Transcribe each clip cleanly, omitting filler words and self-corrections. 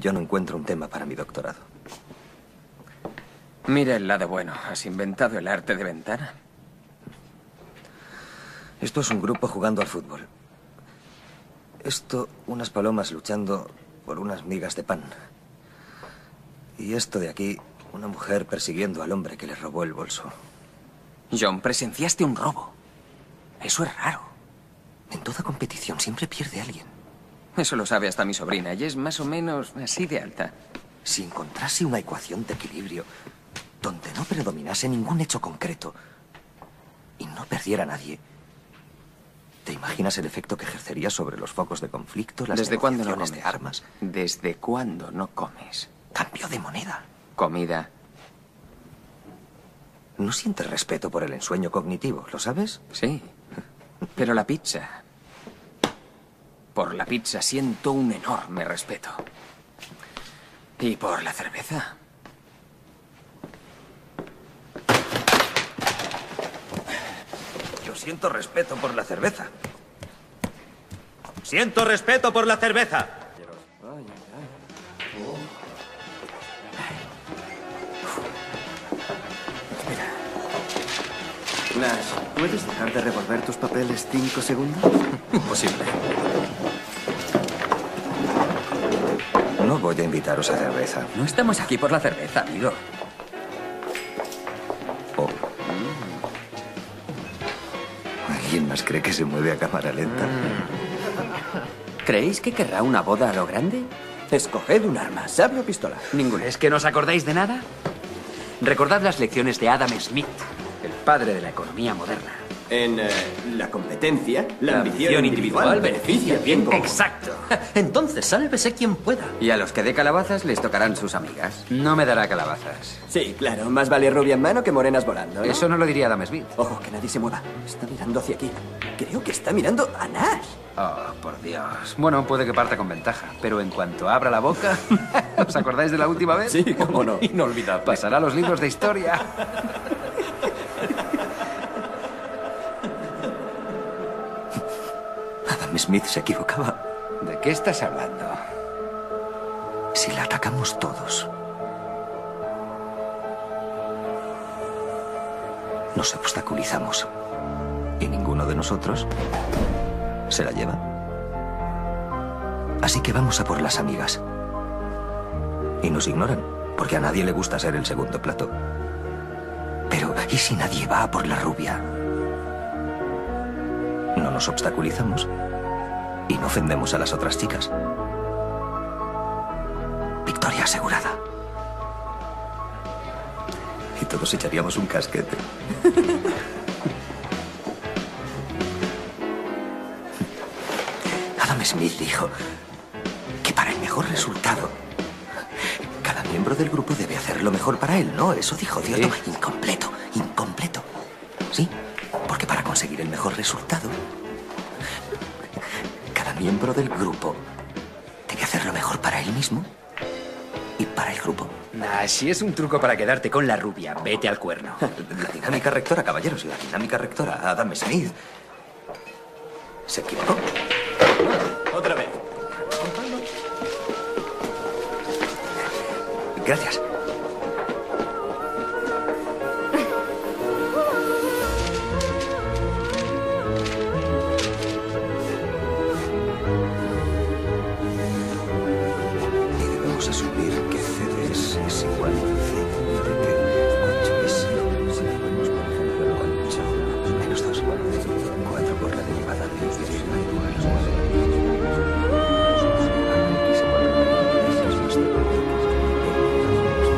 yo no encuentro un tema para mi doctorado. Mira el lado bueno. ¿Has inventado el arte de ventana? Esto es un grupo jugando al fútbol. Esto, unas palomas luchando por unas migas de pan. Y esto de aquí, una mujer persiguiendo al hombre que le robó el bolso. John, presenciaste un robo. Eso es raro. En toda competición siempre pierde alguien. Eso lo sabe hasta mi sobrina y es más o menos así de alta. Si encontrase una ecuación de equilibrio donde no predominase ningún hecho concreto y no perdiera nadie, ¿te imaginas el efecto que ejercería sobre los focos de conflicto, las ¿Desde cuándo no negociaciones comes? de armas? ¿Desde cuándo no comes? Cambio de moneda. Comida. No sientes respeto por el ensueño cognitivo, ¿lo sabes? Sí. Pero la pizza... Por la pizza siento un enorme respeto. ¿Y por la cerveza? Yo siento respeto por la cerveza. Siento respeto por la cerveza. Nash, ¿puedes dejar de revolver tus papeles 5 segundos? Imposible. No voy a invitaros a cerveza. No estamos aquí por la cerveza, amigo. Oh. ¿Alguien más cree que se mueve a cámara lenta? ¿Creéis que querrá una boda a lo grande? Escoged un arma, sable o pistola. Ninguna. ¿Es que no os acordáis de nada? Recordad las lecciones de Adam Smith, el padre de la economía moderna. En la competencia, la ambición individual beneficia al bien común. Exacto. Entonces, sálvese quien pueda. Y a los que dé calabazas les tocarán sus amigas. No me dará calabazas. Sí, claro, más vale rubia en mano que morenas volando, ¿no? Eso no lo diría Adam Smith. Ojo, que nadie se mueva. Está mirando hacia aquí. Creo que está mirando a Nash. Oh, por Dios. Bueno, puede que parta con ventaja, pero en cuanto abra la boca... ¿Os acordáis de la última vez? Sí, cómo no. Inolvidable. Pasará a los libros de historia. Adam Smith se equivocaba. ¿De qué estás hablando? Si la atacamos todos, nos obstaculizamos y ninguno de nosotros se la lleva. Así que vamos a por las amigas. Y nos ignoran, porque a nadie le gusta ser el segundo plato. Pero, ¿y si nadie va a por la rubia? No nos obstaculizamos y no ofendemos a las otras chicas. Victoria asegurada. Y todos echaríamos un casquete. Adam Smith dijo que para el mejor resultado, cada miembro del grupo debe hacer lo mejor para él, ¿no? Eso dijo, ¿cierto? Sí. Incompleto, incompleto. Sí, porque para conseguir el mejor resultado, cada miembro del grupo debe hacer lo mejor para él mismo y para el grupo. Nah, si es un truco para quedarte con la rubia, vete al cuerno. La dinámica rectora, caballeros, la dinámica rectora. Adam Smith se equivocó. Otra vez. Gracias. Y debemos asumir que CDS es igual a C de que 8 es 7. Si ponemos, por ejemplo, 8 menos 2, 4 por la derivada de x igual a 4.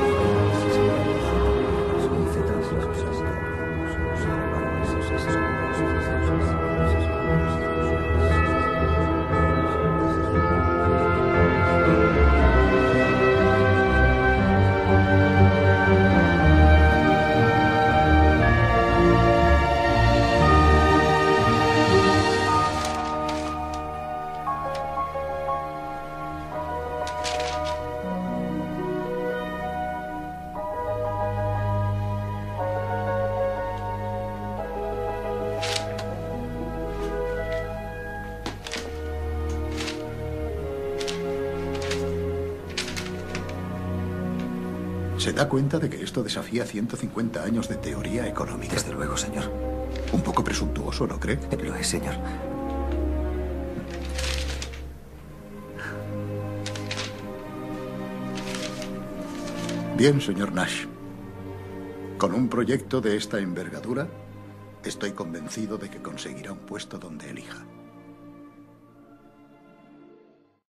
¿Se da cuenta de que esto desafía 150 años de teoría económica? Desde luego, señor. Un poco presuntuoso, ¿no cree? Lo es, señor. Bien, señor Nash. Con un proyecto de esta envergadura, estoy convencido de que conseguirá un puesto donde elija.